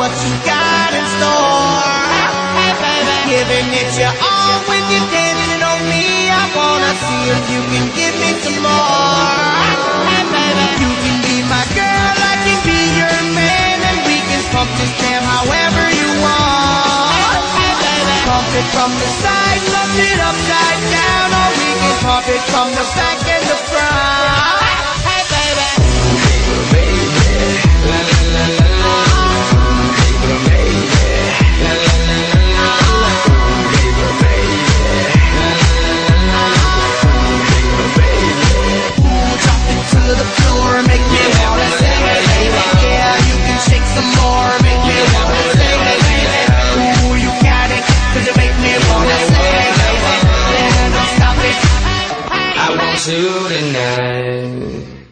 what you got in store. Hey baby, giving it your all when you're dancing on me. I wanna see if you can give me some more. Hey baby, you can be my girl, I can be your man, and we can pump this jam however you want. Hey baby, pump it from the side, pump it upside down, or we can pump it from the back and the front. Hey baby, la la la la la. Tonight